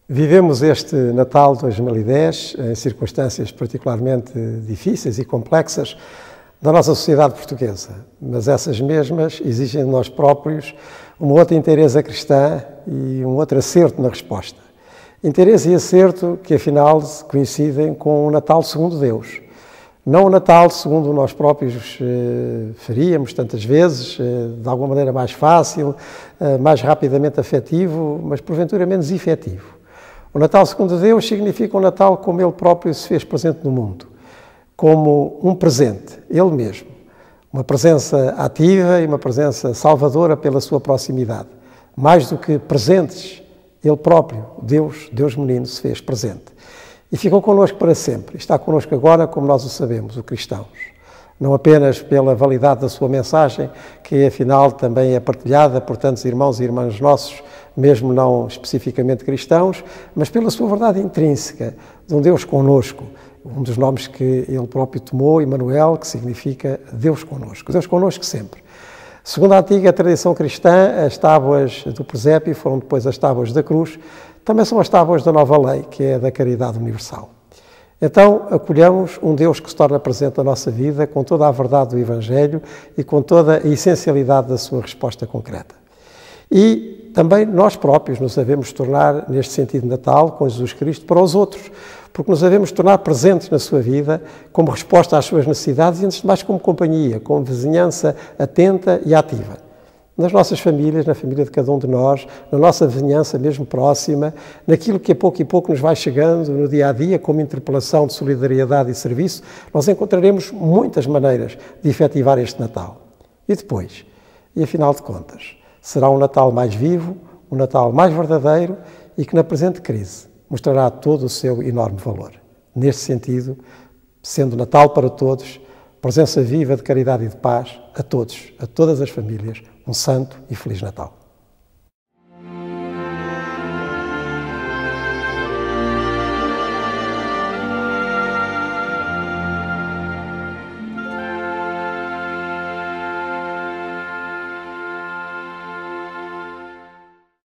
Vivemos este Natal 2010 em circunstâncias particularmente difíceis e complexas da nossa sociedade portuguesa, mas essas mesmas exigem de nós próprios uma outra inteireza cristã e um outro acerto na resposta. Inteireza e acerto que, afinal, coincidem com o Natal segundo Deus. Não o Natal segundo nós próprios faríamos tantas vezes, de alguma maneira mais fácil, mais rapidamente afetivo, mas porventura menos efetivo. O Natal segundo Deus significa um Natal como Ele próprio se fez presente no mundo, como um presente, Ele mesmo, uma presença ativa e uma presença salvadora pela sua proximidade. Mais do que presentes, Ele próprio, Deus menino, se fez presente. E ficou connosco para sempre. Está connosco agora, como nós o sabemos, os cristãos. Não apenas pela validade da sua mensagem, que afinal também é partilhada por tantos irmãos e irmãs nossos, mesmo não especificamente cristãos, mas pela sua verdade intrínseca, de um Deus connosco, um dos nomes que Ele próprio tomou, Emmanuel, que significa Deus connosco sempre. Segundo a antiga tradição cristã, as tábuas do presépio foram depois as tábuas da cruz, também são as tábuas da nova lei, que é da caridade universal. Então, acolhamos um Deus que se torna presente na nossa vida com toda a verdade do Evangelho e com toda a essencialidade da sua resposta concreta. E também nós próprios nos devemos tornar, neste sentido de Natal, com Jesus Cristo, para os outros, porque nos devemos tornar presentes na sua vida como resposta às suas necessidades e, antes de mais, como companhia, como vizinhança atenta e ativa. Nas nossas famílias, na família de cada um de nós, na nossa vizinhança mesmo próxima, naquilo que a pouco e pouco nos vai chegando no dia-a-dia, como interpelação de solidariedade e serviço, nós encontraremos muitas maneiras de efetivar este Natal. E depois? E afinal de contas, será um Natal mais vivo, um Natal mais verdadeiro e que na presente crise mostrará todo o seu enorme valor. Neste sentido, sendo Natal para todos, presença viva de caridade e de paz a todos, a todas as famílias, um santo e feliz Natal.